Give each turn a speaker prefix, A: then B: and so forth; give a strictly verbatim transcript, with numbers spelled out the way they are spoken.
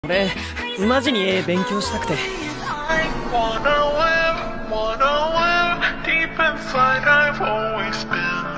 A: 俺マジに絵勉強したくて。
B: I wanna live, wanna live deep inside. I've always been